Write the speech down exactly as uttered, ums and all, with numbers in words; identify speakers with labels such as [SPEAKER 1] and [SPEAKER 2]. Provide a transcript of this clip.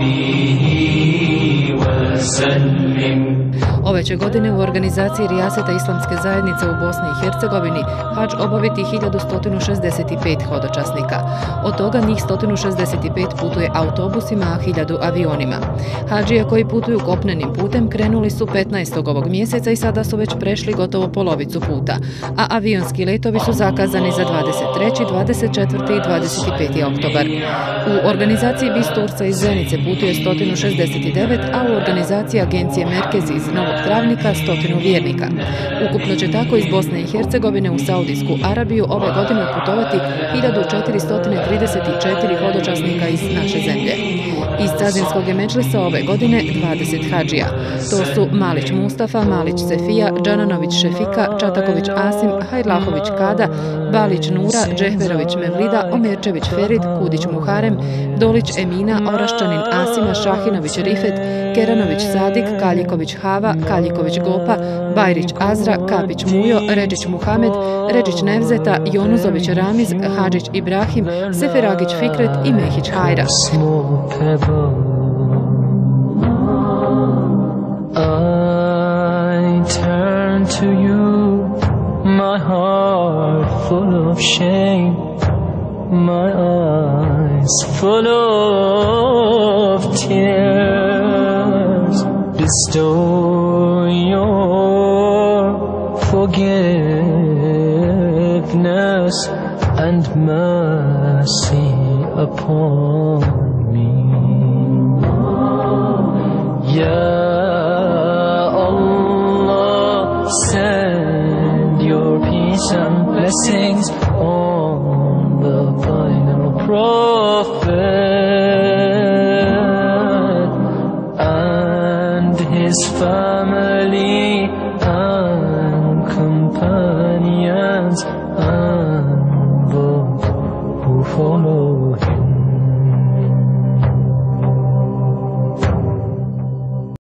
[SPEAKER 1] Ove će godine u organizaciji Rijaseta Islamske zajednice u Bosni i Hercegovini hadž obaviti hiljadu sto šezdeset pet hodočasnika. Od toga njih sto šezdeset pet putuje autobusima, a hiljadu avionima. Hadžije koji putuju kopnenim putem krenuli su petnaestog ovog mjeseca i sada su već prešli gotovo polovicu puta, a avionski letovi su zakazani za dvadeset treći, dvadeset četvrti i dvadeset peti oktobar. U organizaciji Bisturca iz Zenice putuje sto šezdeset devet, a u organizaciji agencije Merkez iz Novog Travnika stotinu vjernika. Ukupno će tako iz Bosne i Hercegovine u Saudijsku Arabiju ove godine putovati hiljadu četiristo trideset četiri hodočasnika iz naše zemlje. Iz Cazinskog je medžlisa ove godine dvadeset hadžija. To su Malić Mustafa, Malić Sefija, Džananović Šefika, Čataković Asim, Hajlahović Kada, Balić Nura, Džehverović Mevlida, Omerčević Ferid, Kudić Muharem, Dolić Emina, Oraščanin Asima, Šahinović Rifet, Keranović Sadik, Kaljiković Hava, Kaljiković Gopa, Bajrić Azra, Kapić Mujo, Ređić Muhamed, Ređić Nevzeta, Jonuzović Ramiz, Hadžić Ibrahim, Seferagić Fikret i Mehić Hajra.
[SPEAKER 2] I turn to you, my heart full of shame, my eyes full of tears. Bestow your forgiveness and mercy upon me. Yeah.